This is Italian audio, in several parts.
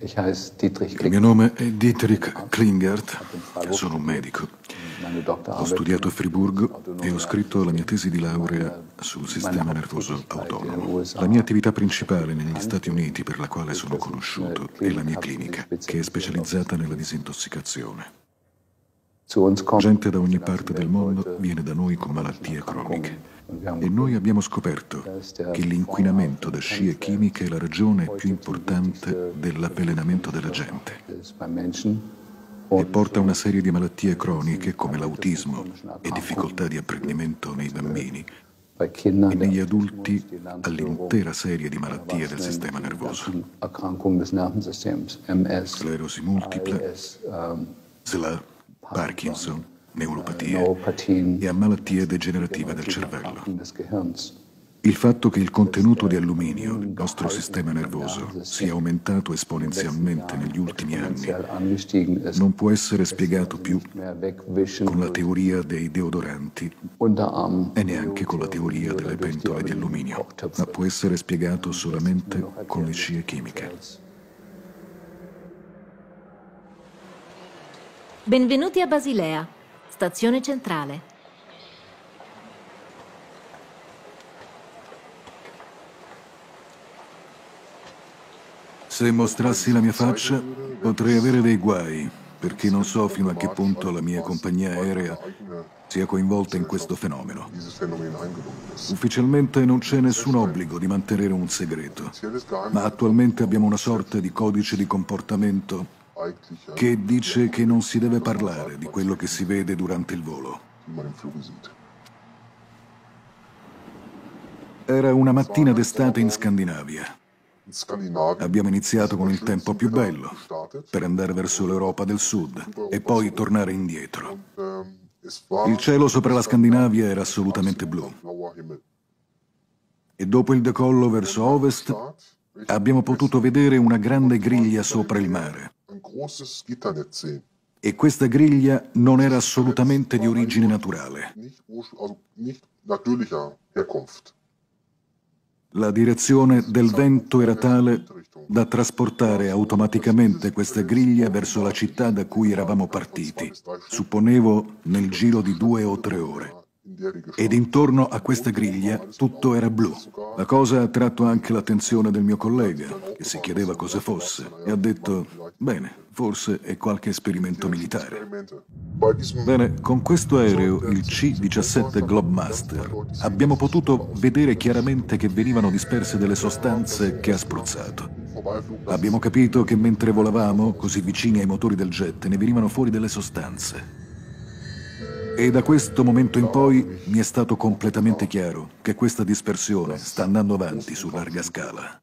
Il mio nome è Dietrich Klingert, sono un medico. Ho studiato a Friburgo e ho scritto la mia tesi di laurea sul sistema nervoso autonomo. La mia attività principale negli Stati Uniti, per la quale sono conosciuto, è la mia clinica, che è specializzata nella disintossicazione. Gente da ogni parte del mondo viene da noi con malattie croniche. E noi abbiamo scoperto che l'inquinamento da scie chimiche è la ragione più importante dell'avvelenamento della gente e porta a una serie di malattie croniche come l'autismo e difficoltà di apprendimento nei bambini e negli adulti all'intera serie di malattie del sistema nervoso. Sclerosi multipla, SLA, Parkinson, neuropatie e a malattie degenerative del cervello. Il fatto che il contenuto di alluminio nel nostro sistema nervoso sia aumentato esponenzialmente negli ultimi anni non può essere spiegato più con la teoria dei deodoranti e neanche con la teoria delle pentole di alluminio, ma può essere spiegato solamente con le scie chimiche. Benvenuti a Basilea, stazione centrale. Se mostrassi la mia faccia, potrei avere dei guai, perché non so fino a che punto la mia compagnia aerea sia coinvolta in questo fenomeno. Ufficialmente non c'è nessun obbligo di mantenere un segreto, ma attualmente abbiamo una sorta di codice di comportamento che dice che non si deve parlare di quello che si vede durante il volo. Era una mattina d'estate in Scandinavia. Abbiamo iniziato con il tempo più bello, per andare verso l'Europa del Sud e poi tornare indietro. Il cielo sopra la Scandinavia era assolutamente blu. E dopo il decollo verso ovest abbiamo potuto vedere una grande griglia sopra il mare. E questa griglia non era assolutamente di origine naturale. La direzione del vento era tale da trasportare automaticamente questa griglia verso la città da cui eravamo partiti, supponevo nel giro di 2 o 3 ore. Ed intorno a questa griglia tutto era blu. La cosa ha attratto anche l'attenzione del mio collega, che si chiedeva cosa fosse, e ha detto, bene, forse è qualche esperimento militare. Bene, con questo aereo, il C-17 Globemaster, abbiamo potuto vedere chiaramente che venivano disperse delle sostanze che ha spruzzato. Abbiamo capito che mentre volavamo, così vicini ai motori del jet, ne venivano fuori delle sostanze. E da questo momento in poi mi è stato completamente chiaro che questa dispersione sta andando avanti su larga scala.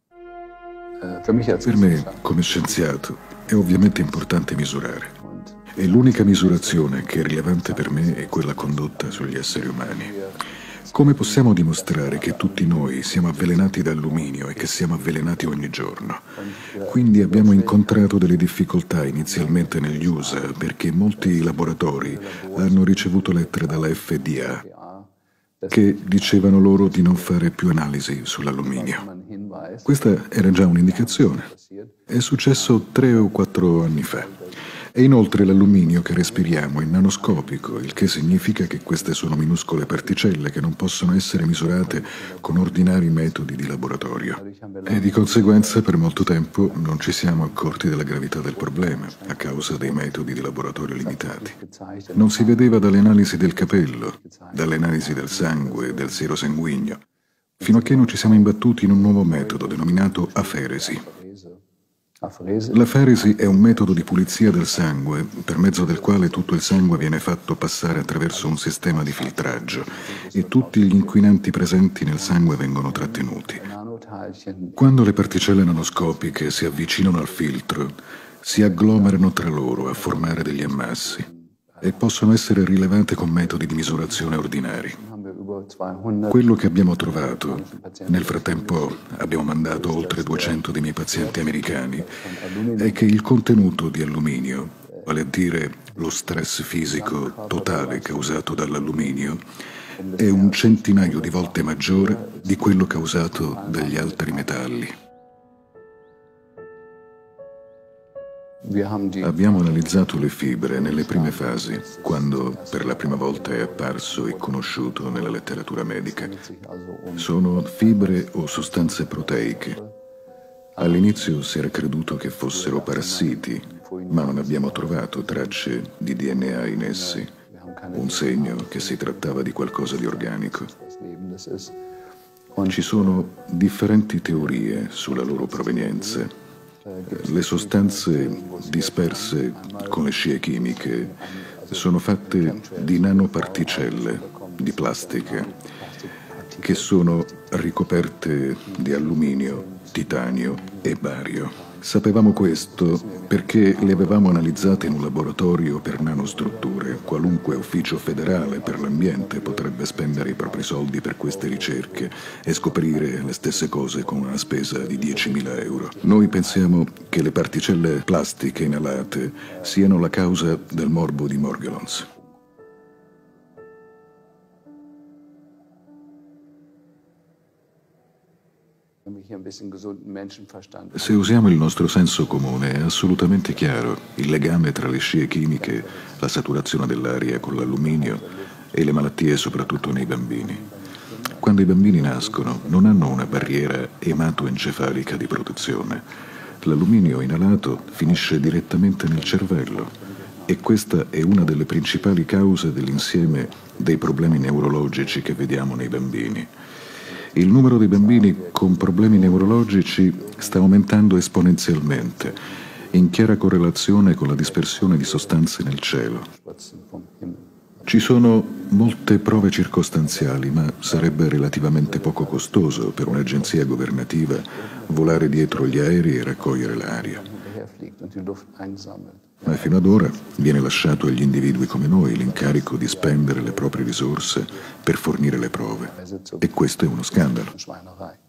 Per me, come scienziato, è ovviamente importante misurare. E l'unica misurazione che è rilevante per me è quella condotta sugli esseri umani. Come possiamo dimostrare che tutti noi siamo avvelenati da alluminio e che siamo avvelenati ogni giorno? Quindi abbiamo incontrato delle difficoltà inizialmente negli USA perché molti laboratori hanno ricevuto lettere dalla FDA che dicevano loro di non fare più analisi sull'alluminio. Questa era già un'indicazione. È successo 3 o 4 anni fa. E inoltre l'alluminio che respiriamo è nanoscopico, il che significa che queste sono minuscole particelle che non possono essere misurate con ordinari metodi di laboratorio. E di conseguenza per molto tempo non ci siamo accorti della gravità del problema, a causa dei metodi di laboratorio limitati. Non si vedeva dalle analisi del capello, dalle analisi del sangue e del siero sanguigno, fino a che non ci siamo imbattuti in un nuovo metodo denominato aferesi. L'aferesi è un metodo di pulizia del sangue per mezzo del quale tutto il sangue viene fatto passare attraverso un sistema di filtraggio e tutti gli inquinanti presenti nel sangue vengono trattenuti. Quando le particelle nanoscopiche si avvicinano al filtro, si agglomerano tra loro a formare degli ammassi e possono essere rilevate con metodi di misurazione ordinari. Quello che abbiamo trovato, nel frattempo abbiamo mandato oltre 200 dei miei pazienti americani, è che il contenuto di alluminio, vale a dire lo stress fisico totale causato dall'alluminio, è 1 centinaio di volte maggiore di quello causato dagli altri metalli. Abbiamo analizzato le fibre nelle prime fasi, quando per la prima volta è apparso e conosciuto nella letteratura medica. Sono fibre o sostanze proteiche. All'inizio si era creduto che fossero parassiti, ma non abbiamo trovato tracce di DNA in essi, un segno che si trattava di qualcosa di organico. Ci sono differenti teorie sulla loro provenienza. Le sostanze disperse con le scie chimiche sono fatte di nanoparticelle di plastica che sono ricoperte di alluminio, titanio e bario. Sapevamo questo perché le avevamo analizzate in un laboratorio per nanostrutture. Qualunque ufficio federale per l'ambiente potrebbe spendere i propri soldi per queste ricerche e scoprire le stesse cose con una spesa di 10.000 euro. Noi pensiamo che le particelle plastiche inalate siano la causa del morbo di Morgellons. Se usiamo il nostro senso comune è assolutamente chiaro il legame tra le scie chimiche, la saturazione dell'aria con l'alluminio e le malattie soprattutto nei bambini. Quando i bambini nascono non hanno una barriera ematoencefalica di protezione. L'alluminio inalato finisce direttamente nel cervello e questa è una delle principali cause dell'insieme dei problemi neurologici che vediamo nei bambini. Il numero dei bambini con problemi neurologici sta aumentando esponenzialmente, in chiara correlazione con la dispersione di sostanze nel cielo. Ci sono molte prove circostanziali, ma sarebbe relativamente poco costoso per un'agenzia governativa volare dietro gli aerei e raccogliere l'aria. Ma fino ad ora viene lasciato agli individui come noi l'incarico di spendere le proprie risorse per fornire le prove. E questo è uno scandalo.